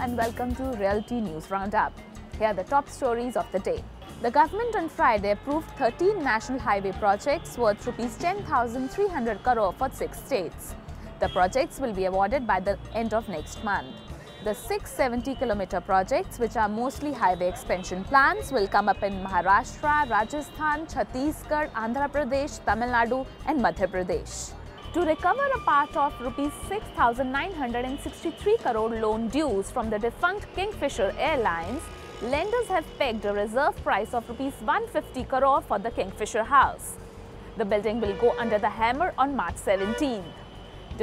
and welcome to Realty News Roundup. Here are the top stories of the day. The government on Friday approved 13 national highway projects worth Rs 10,300 crore for 6 states. The projects will be awarded by the end of next month. The 670-kilometer projects, which are mostly highway expansion plans, will come up in Maharashtra, Rajasthan, Chhattisgarh, Andhra Pradesh, Tamil Nadu and Madhya Pradesh. To recover a part of Rs 6,963 crore loan dues from the defunct Kingfisher Airlines, lenders have pegged a reserve price of Rs 150 crore for the Kingfisher House. The building will go under the hammer on March 17th. The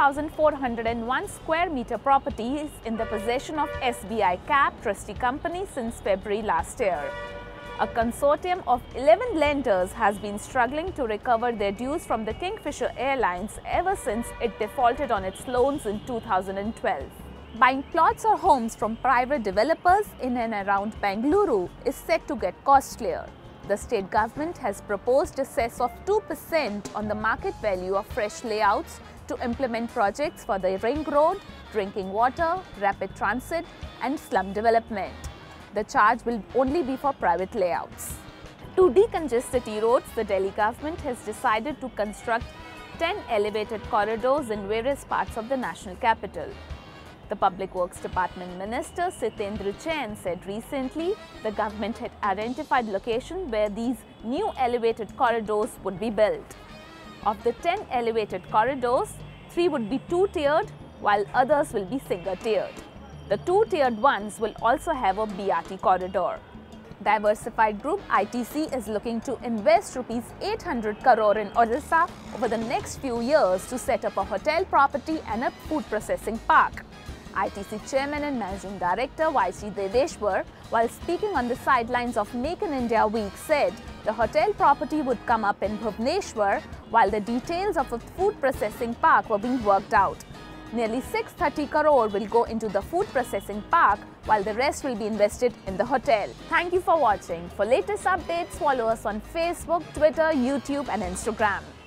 2,401 square meter property is in the possession of SBI Cap Trustee Company since February last year. A consortium of 11 lenders has been struggling to recover their dues from the Kingfisher Airlines ever since it defaulted on its loans in 2012. Buying plots or homes from private developers in and around Bengaluru is set to get costlier. The state government has proposed a cess of 2% on the market value of fresh layouts to implement projects for the ring road, drinking water, rapid transit and slum development. The charge will only be for private layouts. To decongest city roads, the Delhi government has decided to construct 10 elevated corridors in various parts of the national capital. The Public Works Department Minister Sitendra Jain said recently the government had identified locations where these new elevated corridors would be built. Of the 10 elevated corridors, 3 would be two-tiered while others will be single-tiered. The two-tiered ones will also have a BRT corridor. Diversified Group ITC is looking to invest Rs 800 crore in Odisha over the next few years to set up a hotel property and a food processing park. ITC Chairman and Managing Director YC Deveshwar, while speaking on the sidelines of Make in India Week, said the hotel property would come up in Bhubaneswar while the details of a food processing park were being worked out. Nearly 630 crore will go into the food processing park while the rest will be invested in the hotel. Thank you for watching. For latest updates, follow us on Facebook, Twitter, YouTube and Instagram.